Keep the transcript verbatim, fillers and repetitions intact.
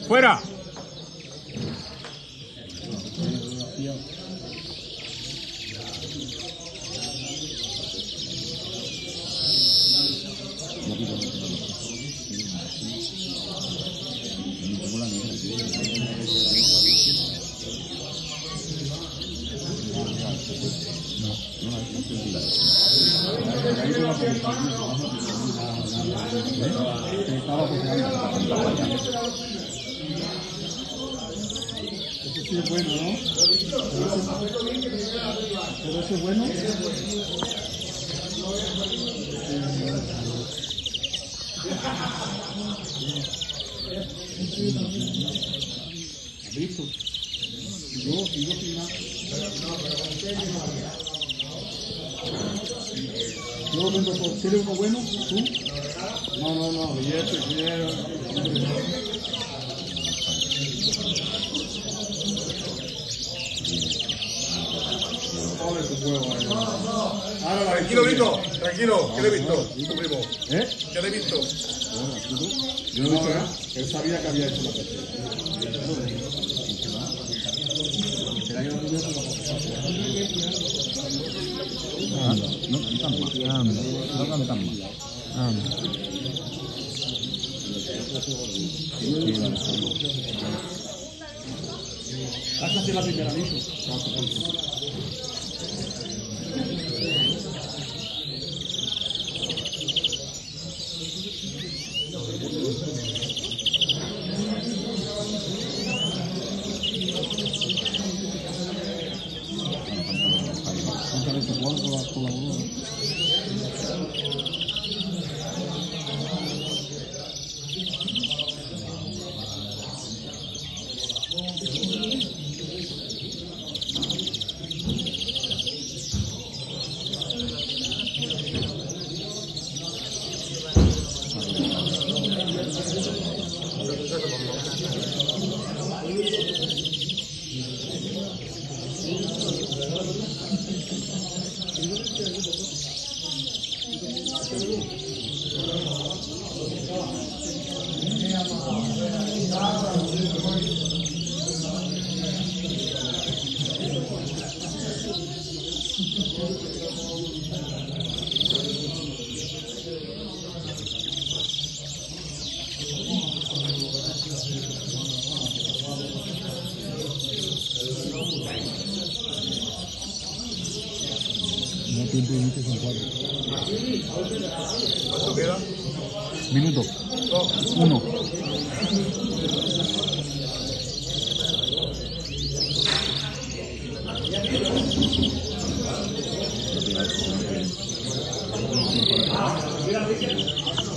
¡Fuera! Eso sí es bueno, ¿no? Pero eso es bueno. ¿Has visto? Yo, yo sin nada. Yo vengo por, ¿quieres uno bueno? ¿Tú? No, no, no, billete, quiero. Tranquilo, Vito, tranquilo, ¿qué le he visto? Tu primo. ¿Eh? ¿Qué le he visto? Yo no he visto nada. Él sabía que había hecho la pesca. No cantan más. No cantan más. Pásate la primera, listo. ¿Cuánto queda? Minuto. Dos. Uno. Mira,